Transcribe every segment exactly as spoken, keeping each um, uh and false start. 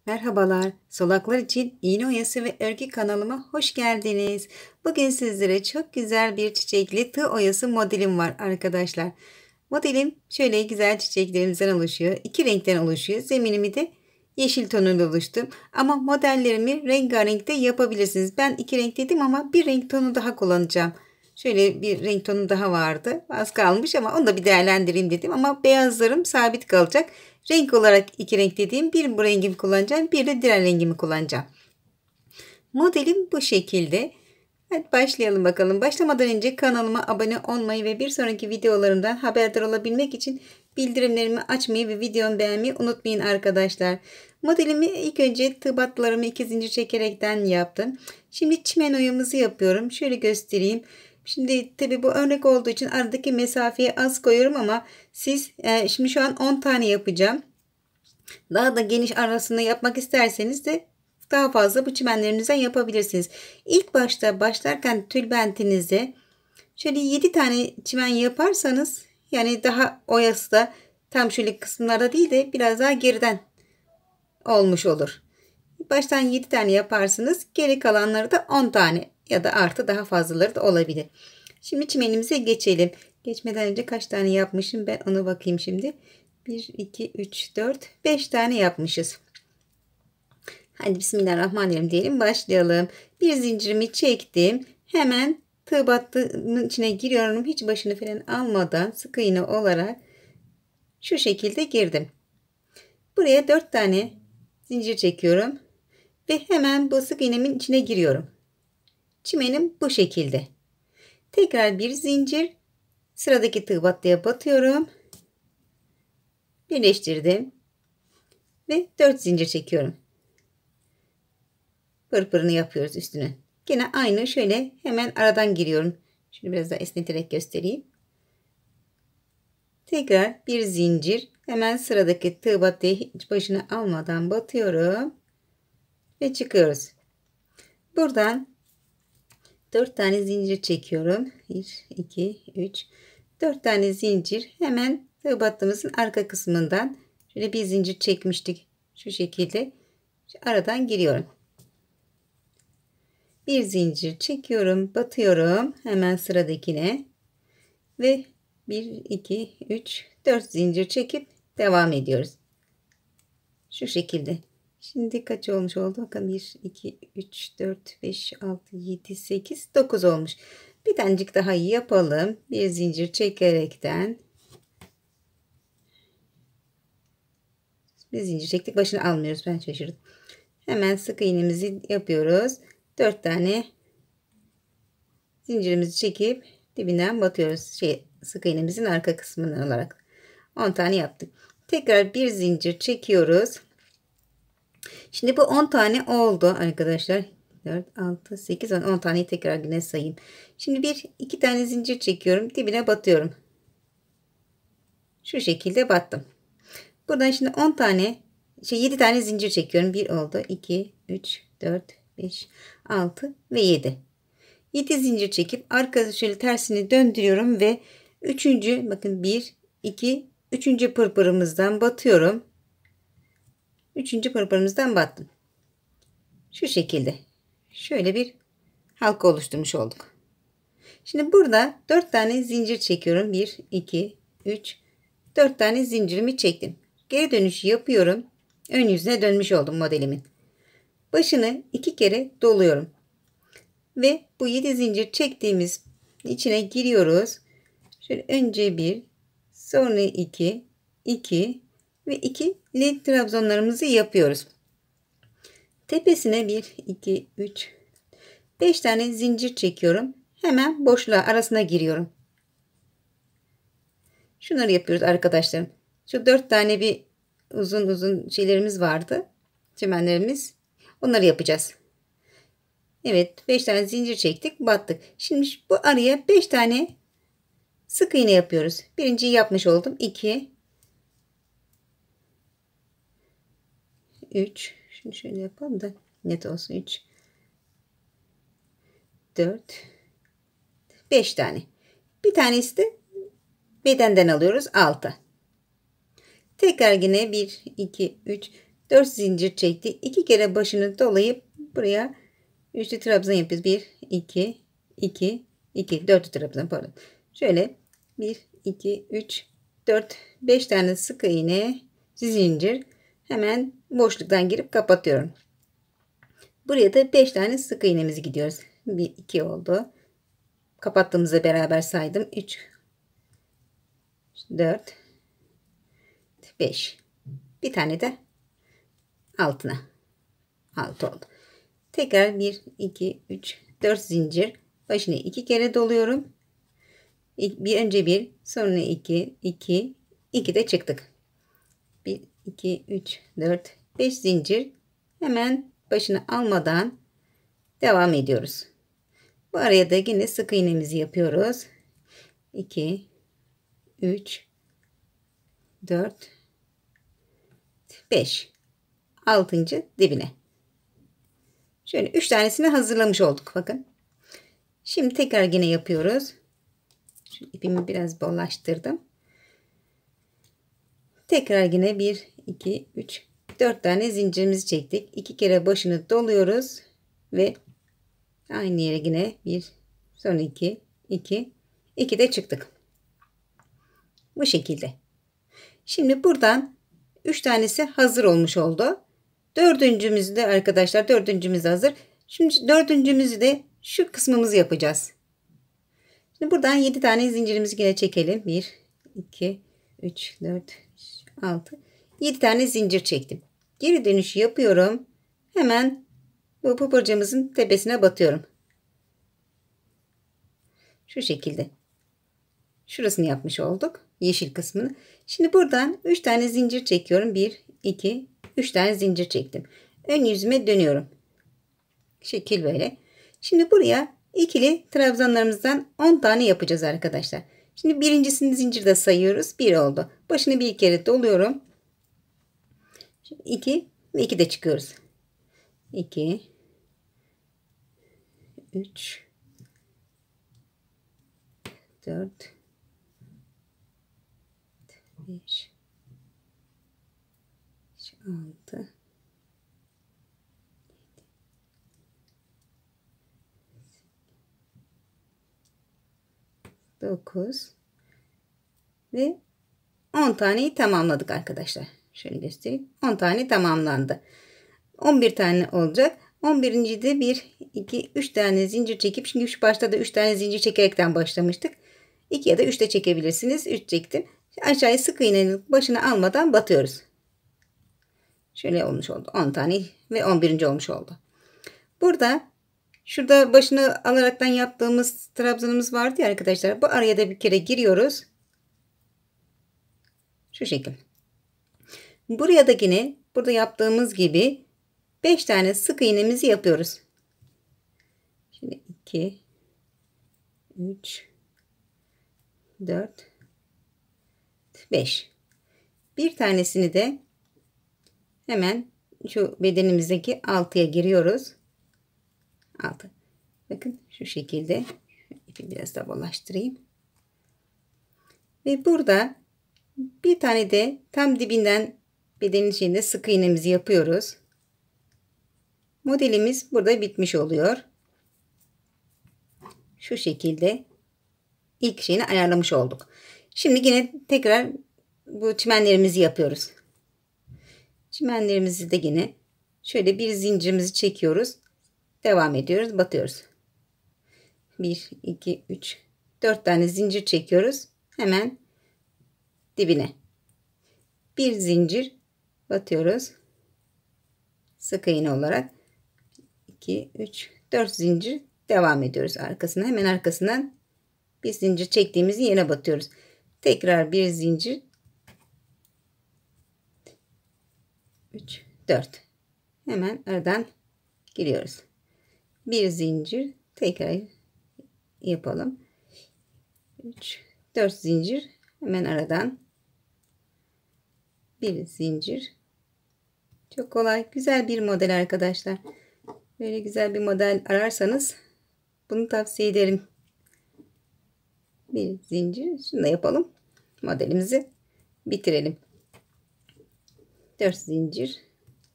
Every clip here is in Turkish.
Merhabalar, Solaklar için İğne Oyası ve Örgü kanalıma hoş geldiniz. Bugün sizlere çok güzel bir çiçekli tığ oyası modelim var arkadaşlar. Modelim şöyle güzel çiçeklerimizden oluşuyor. İki renkten oluşuyor. Zeminimi de yeşil tonuyla oluştum. Ama modellerimi rengarenk de yapabilirsiniz. Ben iki renk dedim ama bir renk tonu daha kullanacağım. Şöyle bir renk tonu daha vardı. Az kalmış ama onu da bir değerlendireyim dedim. Ama beyazlarım sabit kalacak. Renk olarak iki renk dediğim bir bu rengimi kullanacağım. Bir de diğer rengimi kullanacağım. Modelim bu şekilde. Hadi başlayalım bakalım. Başlamadan önce kanalıma abone olmayı ve bir sonraki videolarımdan haberdar olabilmek için bildirimlerimi açmayı ve videomu beğenmeyi unutmayın arkadaşlar. Modelimi ilk önce tığ battılarımı iki zincir çekerekten yaptım. Şimdi çimen oyamızı yapıyorum. Şöyle göstereyim. Şimdi tabi bu örnek olduğu için aradaki mesafeyi az koyuyorum ama siz e, şimdi şu an on tane yapacağım. Daha da geniş arasında yapmak isterseniz de daha fazla bu çimenlerinizden yapabilirsiniz. İlk başta başlarken tülbentinize şöyle yedi tane çimen yaparsanız, yani daha oyası da tam şöyle kısımlarda değil de biraz daha geriden olmuş olur. Baştan yedi tane yaparsınız. Geri kalanları da on tane ya da artı daha fazlaları da olabilir. Şimdi çimenimize geçelim. Geçmeden önce kaç tane yapmışım ben ona bakayım şimdi. bir, iki, üç, dört, beş tane yapmışız. Hadi bismillahirrahmanirrahim diyelim, başlayalım. Bir zincirimi çektim. Hemen tığ battının içine giriyorum. Hiç başını falan almadan sık iğne olarak şu şekilde girdim. Buraya dört tane zincir çekiyorum. Ve hemen bu sık iğnemin içine giriyorum. Çimenim bu şekilde. Tekrar bir zincir. Sıradaki tığ battıya batıyorum. Birleştirdim. Ve dört zincir çekiyorum. Pırpırını yapıyoruz üstüne. Yine aynı şöyle hemen aradan giriyorum. Şunu biraz daha esneterek göstereyim. Tekrar bir zincir. Hemen sıradaki tığ battıya hiç başını almadan batıyorum. Ve çıkıyoruz. Buradan dört tane zincir çekiyorum. bir, iki, üç, dört tane zincir. Hemen tığ battığımızın arka kısmından şöyle bir zincir çekmiştik. Şu şekilde aradan giriyorum. Bir zincir çekiyorum, batıyorum hemen sıradakine ve bir, iki, üç, dört zincir çekip devam ediyoruz. Şu şekilde. Şimdi kaç olmuş oldu? Bakın bir, iki, üç, dört, beş, altı, yedi, sekiz, dokuz olmuş. Bir tanecik daha yapalım. Bir zincir çekerekten. Bir zincir çektik. Başını almıyoruz. Ben şaşırdım. Hemen sık iğnemizi yapıyoruz. dört tane zincirimizi çekip dibinden batıyoruz. Şey, sık iğnemizin arka kısmından olarak. on tane yaptık. Tekrar bir zincir çekiyoruz. Şimdi bu on tane oldu arkadaşlar. dört, altı, sekiz, on. on taneyi tekrar yine sayayım. Şimdi bir iki tane zincir çekiyorum. Dibine batıyorum. Şu şekilde battım. Buradan şimdi on tane şey yedi tane zincir çekiyorum. bir oldu. iki, üç, dört, beş, altı ve yedi. yedi zincir çekip arkası şöyle tersini döndürüyorum ve üçüncü bakın bir, iki, üçüncü pırpırımızdan batıyorum. üçüncü pırpırımızdan battım. Şu şekilde. Şöyle bir halka oluşturmuş olduk. Şimdi burada dört tane zincir çekiyorum. bir, iki, üç, dört tane zincirimi çektim. Geri dönüş yapıyorum. Ön yüzüne dönmüş oldum modelimin. Başını iki kere doluyorum. Ve bu yedi zincir çektiğimiz içine giriyoruz. Şöyle önce bir, sonra iki, iki ve iki led trabzanlarımızı yapıyoruz. Tepesine bir, iki, üç, beş tane zincir çekiyorum. Hemen boşluğa arasına giriyorum. Şunları yapıyoruz arkadaşlarım. Şu dört tane bir uzun uzun şeylerimiz vardı. Çimenlerimiz. Onları yapacağız. Evet, beş tane zincir çektik, battık. Şimdi bu araya beş tane sık iğne yapıyoruz. Birinciyi yapmış oldum. iki, üç, şunu şöyle yapalım da net olsun. üç, dört, beş tane. Bir tanesi de bedenden alıyoruz. altı. Tekrar yine bir, iki, üç, dört zincir çektik. iki kere başını dolayıp buraya üçlü trabzan yapıyoruz. bir, iki, iki, iki. dörtlü trabzan pardon. Şöyle bir, iki, üç, dört, beş tane sık iğne, zincir. Hemen boşluktan girip kapatıyorum. Buraya da beş tane sık iğnemizi gidiyoruz. bir, iki oldu. Kapattığımızda beraber saydım. üç, dört, beş. Bir tane de altına. altı oldu. Tekrar bir, iki, üç, dört zincir. Başını iki kere doluyorum. Bir önce bir, sonra iki, iki, iki de çıktık. bir, iki, üç, dört, beş zincir. Hemen başını almadan devam ediyoruz. Bu araya da yine sık iğnemizi yapıyoruz. iki, üç, dört, beş. altıncı dibine. Şöyle üç tanesini hazırlamış olduk. Bakın. Şimdi tekrar yine yapıyoruz. Şu ipimi biraz bollaştırdım. Tekrar yine bir, iki, üç, dört tane zincirimizi çektik. iki kere başını doluyoruz ve aynı yere yine bir, sonra iki, iki, iki de çıktık. Bu şekilde. Şimdi buradan üç tanesi hazır olmuş oldu. Dördüncümüzü de arkadaşlar, dördüncümüz hazır. Şimdi dördüncümüzü de şu kısmımızı yapacağız. Şimdi buradan yedi tane zincirimizi yine çekelim. bir, iki, üç, dört, beş, altı, yedi tane zincir çektim. Geri dönüş yapıyorum. Hemen bu pıpırcığımızın tepesine batıyorum. Şu şekilde. Şurasını yapmış olduk. Yeşil kısmını. Şimdi buradan üç tane zincir çekiyorum. bir, iki, üç tane zincir çektim. Ön yüzüme dönüyorum. Şekil böyle. Şimdi buraya ikili trabzanlarımızdan on tane yapacağız arkadaşlar. Şimdi birincisini zincirde sayıyoruz. bir oldu. Başını bir kere doluyorum. iki ve iki de çıkıyoruz. iki, üç, dört, beş, altı, dokuz ve on taneyi tamamladık arkadaşlar. Şöyle göstereyim. on tane tamamlandı. on bir tane olacak. on birinci de bir, iki, üç tane zincir çekip, şimdi şu başta da üç tane zincir çekerekten başlamıştık. iki ya da üç de çekebilirsiniz. üç çektim. Aşağıya sık iğnenin başına almadan batıyoruz. Şöyle olmuş oldu. on tane ve on birinci olmuş oldu. Burada şurada başını alaraktan yaptığımız trabzanımız vardı ya arkadaşlar. Bu araya da bir kere giriyoruz. Şu şekil. Buraya da yine burada yaptığımız gibi beş tane sık iğnemizi yapıyoruz. Şimdi iki, üç, dört, beş. Bir tanesini de hemen şu bedenimizdeki altıya giriyoruz. altı. Bakın şu şekilde. İpi biraz da bollaştırayım. Ve burada bir tane de tam dibinden bedenin içinde sık iğnemizi yapıyoruz. Modelimiz burada bitmiş oluyor. Şu şekilde ilk şeyini ayarlamış olduk. Şimdi yine tekrar bu çimenlerimizi yapıyoruz. Çimenlerimizi de yine şöyle bir zincirimizi çekiyoruz. Devam ediyoruz. Batıyoruz. bir, iki, üç, dört tane zincir çekiyoruz. Hemen dibine. Bir zincir batıyoruz. Sık iğne olarak. iki, üç, dört zincir devam ediyoruz arkasına. Hemen arkasından bir zincir çektiğimiz yere batıyoruz. Tekrar bir zincir. üç, dört. Hemen aradan giriyoruz. Bir zincir tekrar yapalım. üç, dört zincir hemen aradan bir zincir. Çok kolay, güzel bir model arkadaşlar. Böyle güzel bir model ararsanız bunu tavsiye ederim. Bir zincir, şunu da yapalım. Modelimizi bitirelim. dört zincir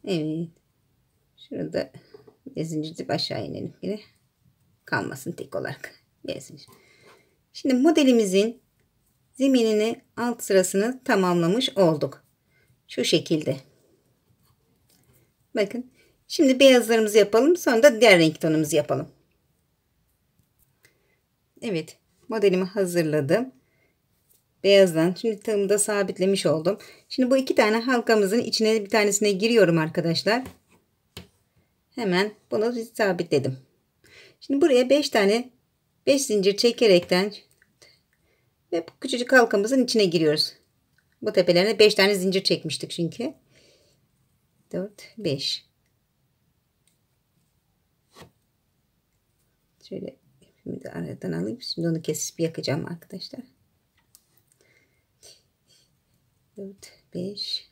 Evet. Şurada bir zincir dip aşağı inelim yine. Kalmasın tek olarak. Bir zincir. Şimdi modelimizin zeminini alt sırasını tamamlamış olduk. Şu şekilde. Bakın. Şimdi beyazlarımızı yapalım. Sonra da diğer renk tonumuzu yapalım. Evet. Modelimi hazırladım. Beyazdan. Şimdi tığımı da sabitlemiş oldum. Şimdi bu iki tane halkamızın içine bir tanesine giriyorum arkadaşlar. Hemen bunu sabitledim. Şimdi buraya beş tane beş zincir çekerekten ve bu küçücük halkamızın içine giriyoruz. Bu tepelerine beş tane zincir çekmiştik çünkü. dört beş. Şöyle ipimi de aradan alayım. Şimdi onu kesip yakacağım arkadaşlar. dört beş.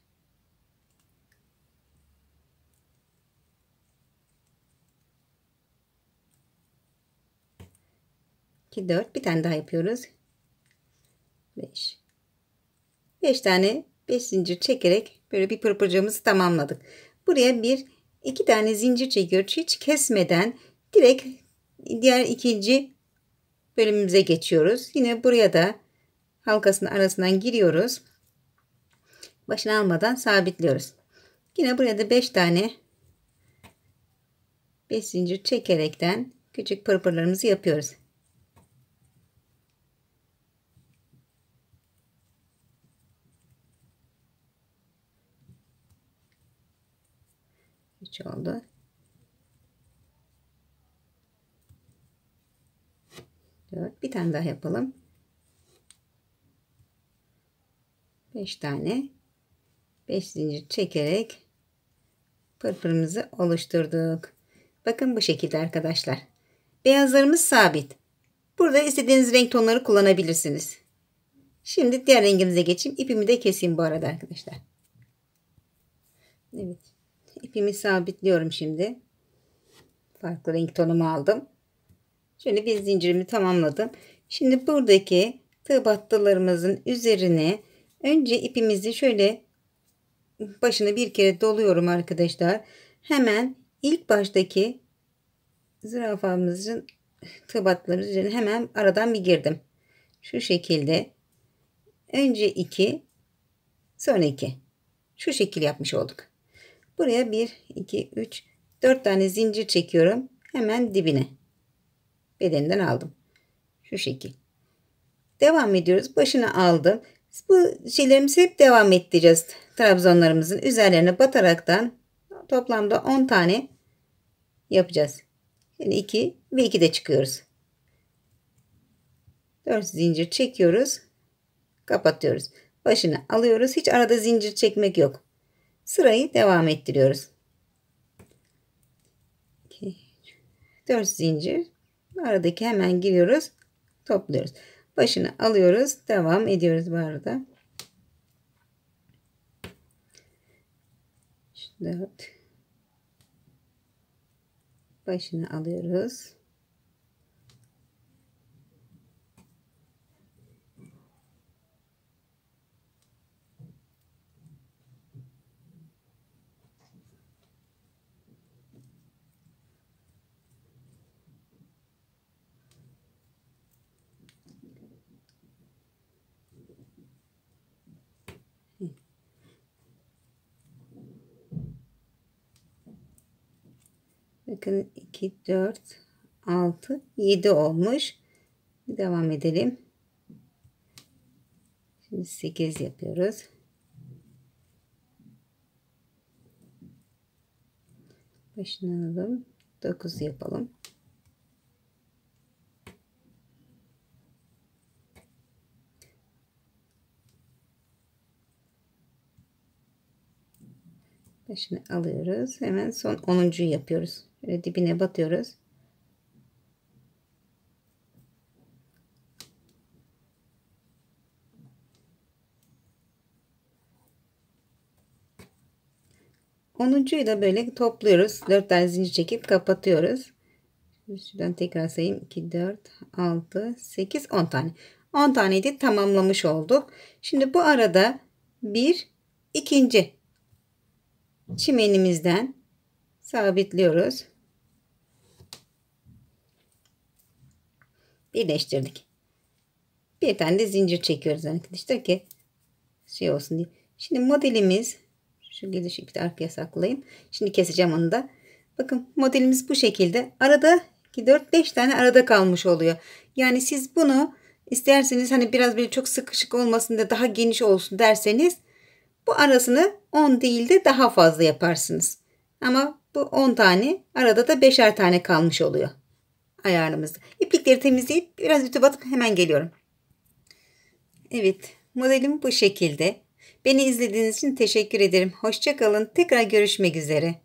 iki dört. Bir tane daha yapıyoruz. beş. beş tane beş zincir çekerek böyle bir pırpırcığımızı tamamladık. Buraya bir iki tane zincir çekiyoruz. Hiç kesmeden direkt diğer ikinci bölümümüze geçiyoruz. Yine buraya da halkasının arasından giriyoruz. Başını almadan sabitliyoruz. Yine buraya da beş tane beş zincir çekerekten küçük pırpırlarımızı yapıyoruz. üç oldu. dört. Bir tane daha yapalım. beş tane beş zincir çekerek pırpırımızı oluşturduk. Bakın bu şekilde arkadaşlar. Beyazlarımız sabit. Burada istediğiniz renk tonları kullanabilirsiniz. Şimdi diğer rengimize geçeyim. İpimi de keseyim bu arada arkadaşlar. Evet. İpimi sabitliyorum şimdi. Farklı renk tonumu aldım. Şöyle bir zincirimi tamamladım. Şimdi buradaki tığ battılarımızın üzerine önce ipimizi şöyle başını bir kere doluyorum arkadaşlar. Hemen ilk baştaki zürafamızın tığ battılarımız üzerine hemen aradan bir girdim. Şu şekilde. Önce iki, sonra iki. Şu şekil yapmış olduk. Buraya bir, iki, üç, dört tane zincir çekiyorum. Hemen dibine. Bedeninden aldım. Şu şekil. Devam ediyoruz. Başını aldım. Bu şeylerimizi hep devam ettireceğiz. Trabzonlarımızın üzerlerine bataraktan toplamda on tane yapacağız. Yani iki ve iki de çıkıyoruz. dört zincir çekiyoruz. Kapatıyoruz. Başını alıyoruz. Hiç arada zincir çekmek yok. Sırayı devam ettiriyoruz. iki, dört zincir. Aradaki hemen giriyoruz. Topluyoruz. Başını alıyoruz. Devam ediyoruz bu arada. dört. Başını alıyoruz. Bakın iki, dört, altı, yedi olmuş. Devam edelim. Şimdi sekiz yapıyoruz. Başını alalım. dokuz yapalım. Başını alıyoruz. Hemen son onuncuyu yapıyoruz. Böyle dibine batıyoruz. onuncuyu da böyle topluyoruz. dört tane zincir çekip kapatıyoruz. Şuradan tekrar sayayım. iki, dört, altı, sekiz, on tane. on taneyi de tamamlamış olduk. Şimdi bu arada bir ikinci çimenimizden sabitliyoruz. Birleştirdik. Bir tane de zincir çekiyoruz arkadaşlar ki şey olsun diye. Şimdi modelimiz şu gelişi bir de arkaya saklayayım. Şimdi keseceğim onu da. Bakın modelimiz bu şekilde. Arada dört beş tane arada kalmış oluyor. Yani siz bunu isterseniz hani biraz böyle çok sıkışık olmasın da daha geniş olsun derseniz bu arasını on değil de daha fazla yaparsınız. Ama bu on tane arada da beşer tane kalmış oluyor ayarımızda. İplikleri temizleyip biraz ütü batıp hemen geliyorum. Evet, modelim bu şekilde. Beni izlediğiniz için teşekkür ederim. Hoşça kalın. Tekrar görüşmek üzere.